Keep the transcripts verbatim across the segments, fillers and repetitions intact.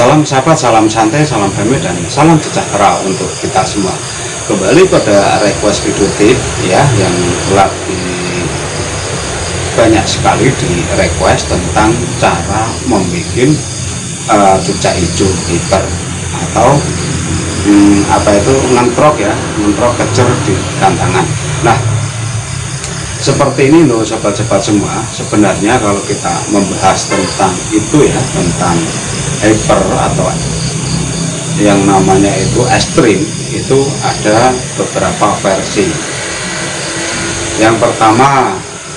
Salam sahabat, salam santai, salam damai, dan salam sejahtera untuk kita semua. Kembali pada request video tip ya, yang lagi banyak sekali di request tentang cara membuat uh, cucak hijau hiper atau hmm, apa itu ngentrok ya, ngentrok kecer di gantangan. Nah, seperti ini loh sobat-sobat semua. Sebenarnya kalau kita membahas tentang itu ya, tentang hyper atau yang namanya itu ekstrim, itu ada beberapa versi. Yang pertama,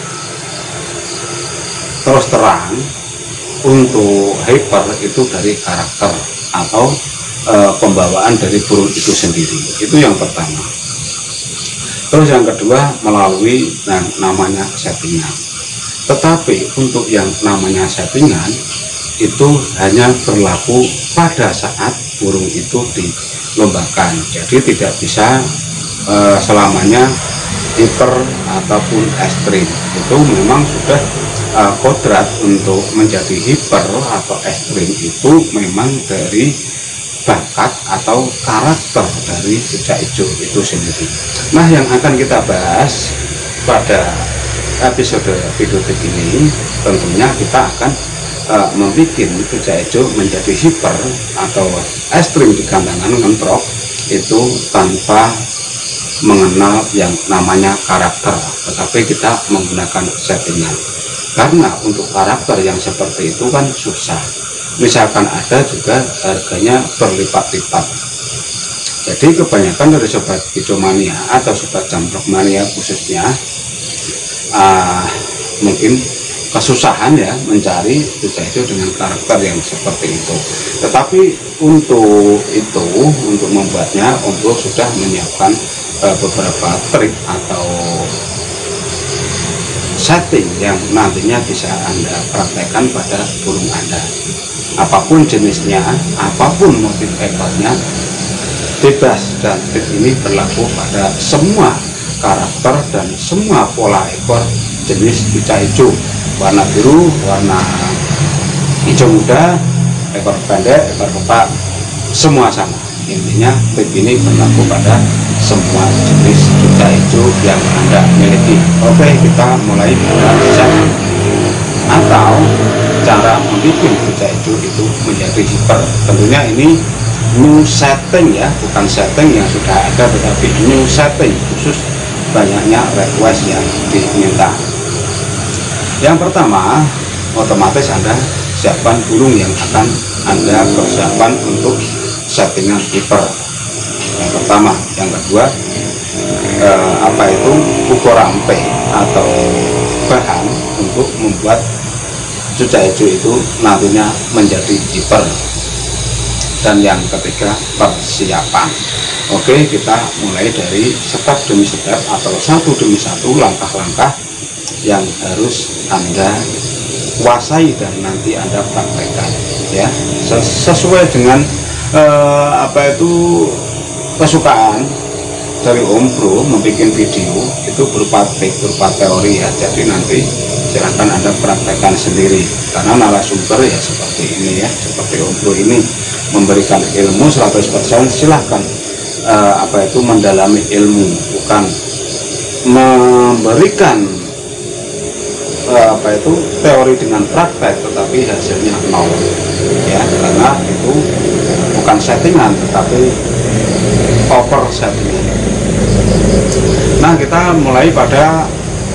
terus terang, untuk hyper itu dari karakter atau e, pembawaan dari burung itu sendiri. Itu yang pertama. Terus yang kedua, melalui yang namanya settingan. Tetapi untuk yang namanya settingan itu hanya berlaku pada saat burung itu dilombakan. Jadi tidak bisa e, selamanya hiper ataupun ekstrim. Itu memang sudah e, kodrat untuk menjadi hiper atau ekstrim itu memang dari bakat atau karakter dari cucak hijau itu sendiri. Nah, yang akan kita bahas pada episode video tip ini, tentunya kita akan uh, membuat cucak hijau menjadi hiper atau ekstrim di gantangan ngentrok itu tanpa mengenal yang namanya karakter, tetapi kita menggunakan settingan. Karena untuk karakter yang seperti itu kan susah. Misalkan ada juga harganya berlipat-lipat. Jadi kebanyakan dari sobat hijau mania atau sobat jamrok mania khususnya uh, mungkin kesusahan ya mencari cucak hijau dengan karakter yang seperti itu. Tetapi untuk itu, untuk membuatnya, Om Bro sudah menyiapkan uh, beberapa trik atau setting yang nantinya bisa Anda praktekkan pada burung Anda. Apapun jenisnya, apapun motif ekornya, bebas, dan tip ini berlaku pada semua karakter dan semua pola ekor jenis cucak hijau, warna biru, warna hijau muda, ekor pendek, ekor kepak, semua sama. Intinya tip ini berlaku pada semua jenis cucak hijau yang Anda miliki. Oke, kita mulai dengan setting atau cara membuat cucak hijau itu menjadi hiper. Tentunya ini new setting ya, bukan setting yang sudah ada, tetapi new setting khusus banyaknya request yang diminta. Yang pertama, otomatis Anda siapkan burung yang akan Anda persiapkan untuk settingan hiper. Yang pertama, yang kedua, eh, apa itu ukur rampe atau bahan untuk membuat cucak hijau itu nantinya menjadi hiper. Dan yang ketiga, persiapan. Oke, kita mulai dari step demi step atau satu demi satu langkah-langkah yang harus Anda kuasai dan nanti Anda praktekkan ya, sesuai dengan eh, apa itu kesukaan dari Om Bro membuat video itu berupa tip, berupa teori ya. Jadi nanti silahkan Anda praktekkan sendiri, karena narasumber ya seperti ini ya, seperti Om Bro ini memberikan ilmu seratus persen. Silahkan uh, apa itu mendalami ilmu, bukan memberikan uh, apa itu teori dengan praktek tetapi hasilnya nol ya, karena itu bukan settingan tetapi over settingan. Nah, kita mulai pada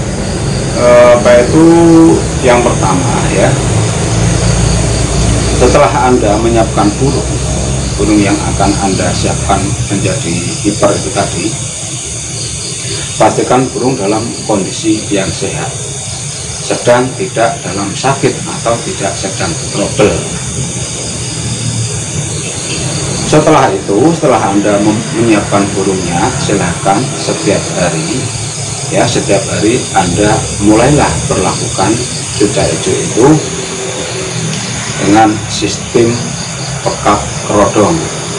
eh, apa itu yang pertama ya. Setelah Anda menyiapkan burung, burung yang akan Anda siapkan menjadi hiper itu tadi, pastikan burung dalam kondisi yang sehat, sedang tidak dalam sakit atau tidak sedang trouble. Setelah itu, setelah Anda menyiapkan burungnya, silahkan setiap hari ya, setiap hari Anda mulailah berlakukan cucak hijau itu dengan sistem pekak kerodong.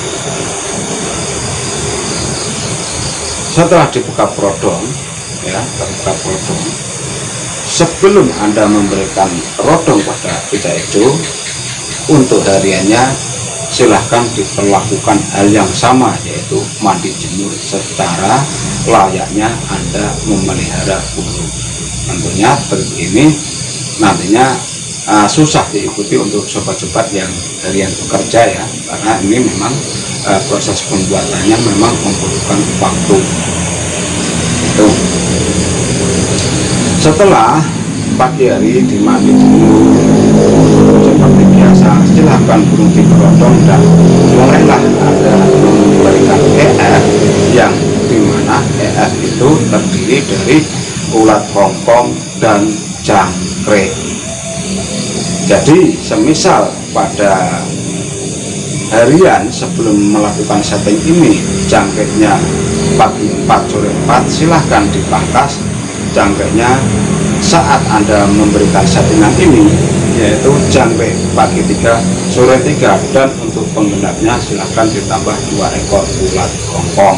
Setelah dipekap kerodong ya, terpekap kerodong, sebelum Anda memberikan rodong pada cucak hijau, untuk hariannya silahkan diperlakukan hal yang sama, yaitu mandi jemur secara layaknya Anda memelihara burung. Tentunya trik ini nantinya uh, susah diikuti untuk sobat-sobat yang harian bekerja ya, karena ini memang uh, proses pembuatannya memang membutuhkan waktu. Itu setelah pagi hari dimandi jemur seperti biasa, silahkan burung diperondong dan mulailah Anda memberikan E F, yang dimana E F itu terdiri dari ulat hongkong dan jangkrik. Jadi semisal pada harian sebelum melakukan setting ini jangkriknya pagi empat sore empat, silahkan dipangkas jangkriknya saat Anda memberikan settingan ini, yaitu jangkrik pagi tiga sore tiga, dan untuk penggenapnya silahkan ditambah dua ekor ulat hongkong.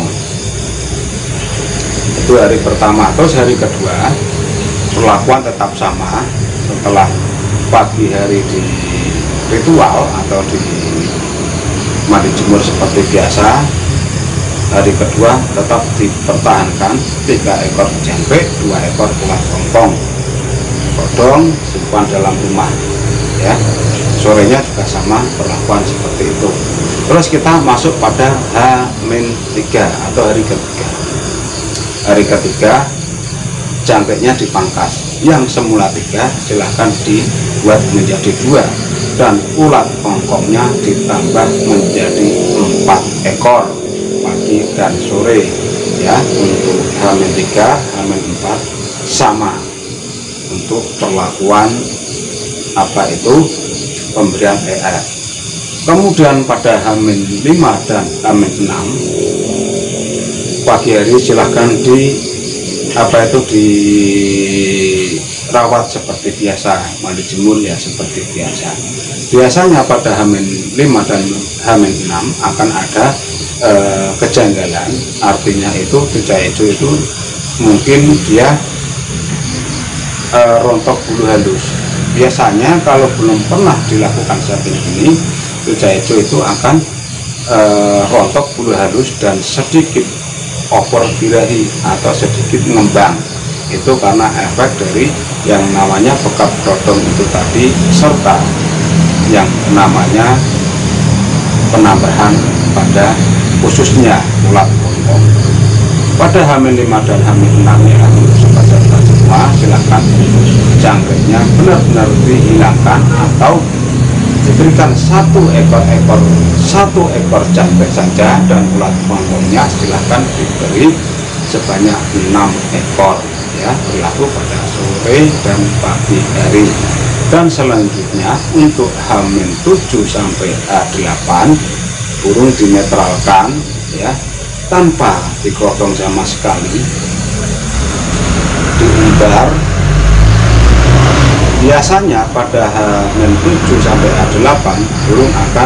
Itu hari pertama. Terus hari kedua perlakuan tetap sama. Setelah pagi hari di ritual atau di mandi jemur seperti biasa, hari kedua tetap dipertahankan tiga ekor jangkrik, dua ekor ulat hongkong. Kodong simpan dalam rumah ya. Sorenya juga sama perlakuan seperti itu. Terus kita masuk pada H tiga atau hari ketiga. Hari ketiga jangkriknya dipangkas, yang semula tiga silahkan dibuat menjadi dua, dan ulat hongkongnya ditambah menjadi empat ekor pagi dan sore ya. Untuk H tiga, H empat sama untuk perlakuan apa itu pemberian E F. Kemudian pada H lima dan H enam pagi hari silahkan di apa itu dirawat seperti biasa, mandi jemur ya seperti biasa. Biasanya pada H lima dan H enam akan ada eh, kejanggalan, artinya itu cucai hijau itu mungkin dia Uh, rontok bulu halus. Biasanya kalau belum pernah dilakukan setting ini, cucai hijau itu akan uh, rontok bulu halus dan sedikit opor birahi atau sedikit ngembang. Itu karena efek dari yang namanya bekap rodong itu tadi, serta yang namanya penambahan pada khususnya ulat hongkong. Pada H lima dan H enam ya, untuk sobat-sobat semua silakan jangkriknya benar-benar dihilangkan atau diberikan satu ekor-ekor satu ekor jangkrik saja, dan ulat hongkongnya silahkan diberi sebanyak enam ekor ya, berlaku pada sore dan pagi hari. Dan selanjutnya untuk H tujuh sampai H delapan burung dinetralkan ya, tanpa dikotong sama sekali, diumbar. Biasanya pada H tujuh sampai H delapan burung akan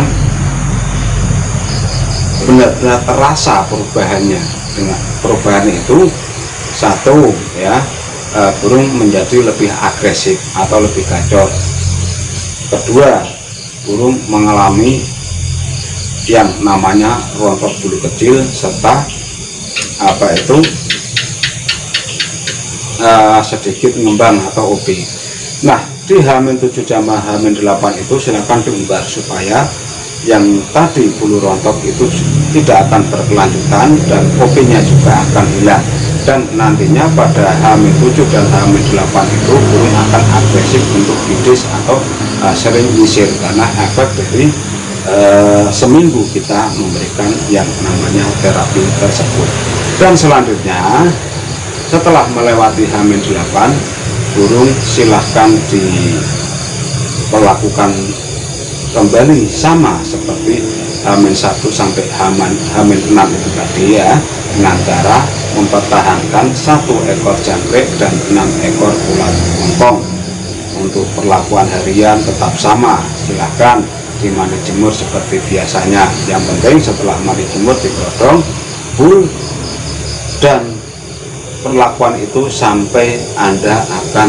benar-benar terasa perubahannya. Dengan perubahan itu, satu ya, e, burung menjadi lebih agresif atau lebih gacor. Kedua, burung mengalami yang namanya rontok bulu kecil serta apa itu uh, sedikit ngembang atau O B. Nah, di H tujuh sama H delapan itu silakan diumbar supaya yang tadi bulu rontok itu tidak akan berkelanjutan dan O B-nya juga akan hilang. Dan nantinya pada H tujuh dan H delapan itu burung akan agresif untuk bidis atau uh, sering nyisir karena efek dari Uh, seminggu kita memberikan yang namanya terapi tersebut. Dan selanjutnya setelah melewati H delapan burung silahkan diperlakukan kembali sama seperti H satu sampai H enam itu tadi ya, dengan cara mempertahankan satu ekor jangkrik dan enam ekor ulat hongkong. Untuk perlakuan harian tetap sama, silahkan di mandi jemur seperti biasanya. Yang penting setelah mandi jemur digotong full, dan perlakuan itu sampai Anda akan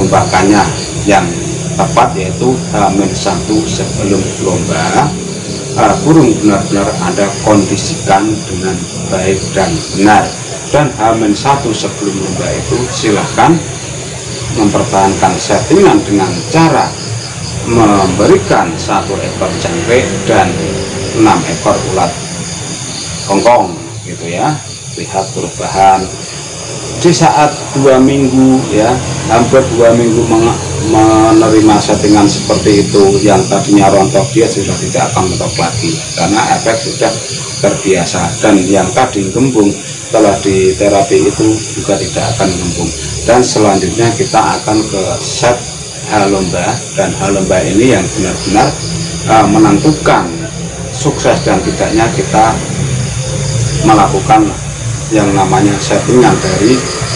melombakannya yang tepat, yaitu H satu sebelum lomba uh, burung benar-benar Anda kondisikan dengan baik dan benar. Dan H satu sebelum lomba itu silahkan mempertahankan settingan dengan cara memberikan satu ekor jangkrik dan enam ekor ulat hongkong gitu ya. Lihat perubahan di saat dua minggu ya, hampir dua minggu menerima settingan seperti itu. Yang tadinya rontok dia sudah tidak akan rontok lagi karena efek sudah terbiasa. Dan yang tadi gembung setelah di terapi itu juga tidak akan gembung. Dan selanjutnya kita akan ke set H lomba, dan H lomba ini yang benar-benar uh, menentukan sukses dan tidaknya kita melakukan yang namanya settingan dari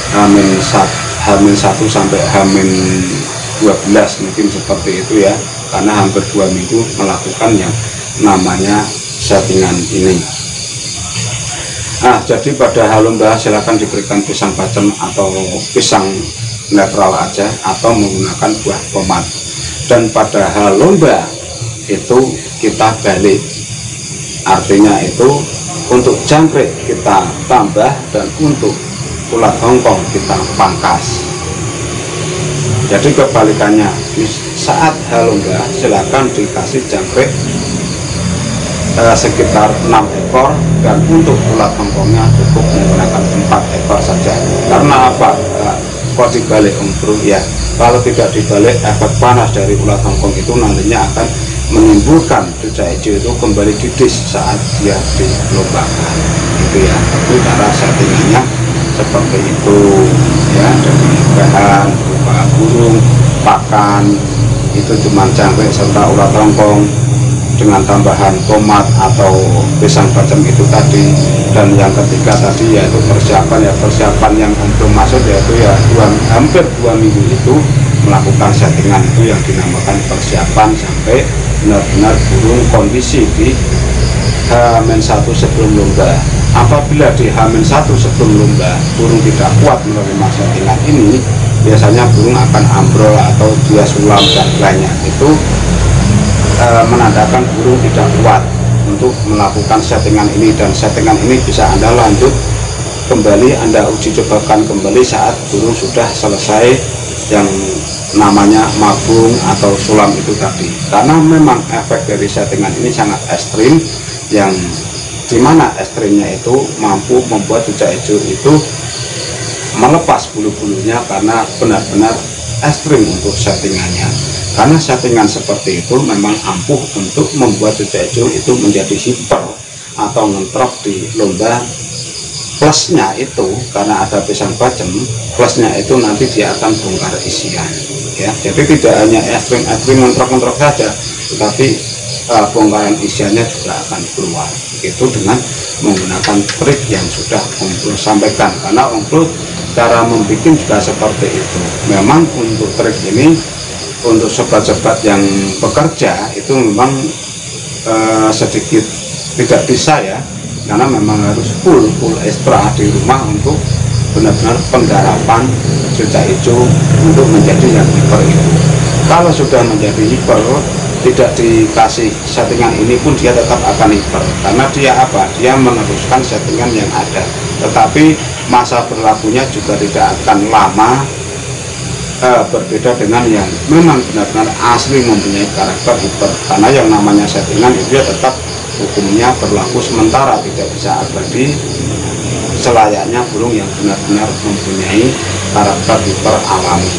H satu sampai H dua belas mungkin seperti itu ya, karena hampir dua minggu melakukan yang namanya settingan ini. Nah, jadi pada H lomba silakan diberikan pisang bacem atau pisang netral aja atau menggunakan buah tomat. Dan pada H lomba itu kita balik, artinya itu untuk jangkrik kita tambah dan untuk ulat hongkong kita pangkas. Jadi kebalikannya, saat H lomba silakan dikasih jangkrik eh, sekitar enam ekor, dan untuk ulat hongkongnya cukup menggunakan empat ekor saja. Karena apa? Eh, kok dibalik Om Bro? Ya, kalau tidak dibalik, efek panas dari ulat hongkong itu nantinya akan menimbulkan cucak hijau itu kembali didis saat dia dilombakan gitu ya. Itu cara settingannya seperti itu ya. Dari bahan berupa burung, pakan itu cuma jangkrik serta ulat hongkong dengan tambahan tomat atau pisang bacem itu tadi. Dan yang ketiga tadi yaitu persiapan, ya persiapan yang belum masuk yaitu ya dua, hampir dua minggu itu melakukan settingan itu yang dinamakan persiapan sampai benar-benar burung kondisi di H satu sebelum lomba. Apabila di H satu sebelum lomba burung tidak kuat menerima settingan ini, biasanya burung akan ambrol atau dia sulam dan lainnya. Itu e, menandakan burung tidak kuat untuk melakukan settingan ini, dan settingan ini bisa Anda lanjut kembali, Anda uji cobakan kembali saat burung sudah selesai yang namanya mabung atau sulam itu tadi. Karena memang efek dari settingan ini sangat ekstrim, yang dimana ekstrimnya itu mampu membuat cucak hijau itu melepas bulu-bulunya karena benar-benar ekstrim untuk settingannya. Karena settingan seperti itu memang ampuh untuk membuat cucak hijau itu menjadi hiper atau ngentrok di lomba. Plusnya itu karena ada pisang bacem, plusnya itu nanti dia akan bongkar isian ya. Jadi tidak hanya ekstrim-ekstrim ngentrok-ngentrok saja, tetapi uh, bongkaran isiannya juga akan keluar. Itu dengan menggunakan trik yang sudah Om Bro sampaikan. Karena Om Bro cara membuat juga seperti itu. Memang untuk trik ini untuk sobat-sobat yang bekerja itu memang uh, sedikit tidak bisa ya, karena memang harus full full ekstra di rumah untuk benar-benar penggarapan cucak hijau untuk menjadi yang hiper itu. Kalau sudah menjadi hiper, tidak dikasih settingan ini pun dia tetap akan hiper, karena dia apa? Dia meneruskan settingan yang ada, tetapi masa berlakunya juga tidak akan lama. Eh, berbeda dengan yang memang benar-benar asli mempunyai karakter hiper, karena yang namanya settingan itu ya tetap hukumnya berlaku sementara, tidak bisa abadi selayaknya burung yang benar-benar mempunyai karakter hiper alami.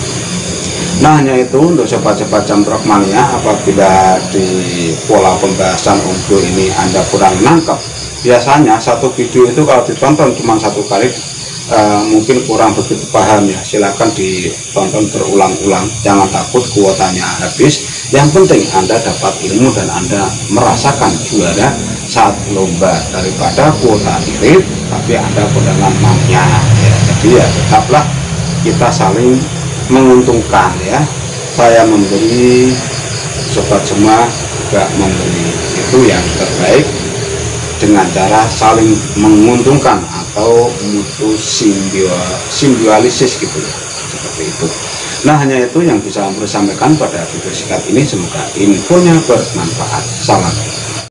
Nah, hanya itu untuk sobat-sobat Jamrok Mania. Apabila di pola pembahasan Om Bro ini Anda kurang nangkep, biasanya satu video itu kalau ditonton cuma satu kali Uh, mungkin kurang begitu paham ya, silakan ditonton berulang-ulang, jangan takut kuotanya habis. Yang penting Anda dapat ilmu dan Anda merasakan juara saat lomba, daripada kuota irit tapi Anda kondangan mania ya. Jadi ya tetaplah kita saling menguntungkan ya, saya memberi, sobat semua juga memberi, itu yang terbaik dengan cara saling menguntungkan atau mutu simbio, simbioalisis gitu ya, seperti itu. Nah, hanya itu yang bisa saya sampaikan pada video singkat ini. Semoga infonya bermanfaat. Salam.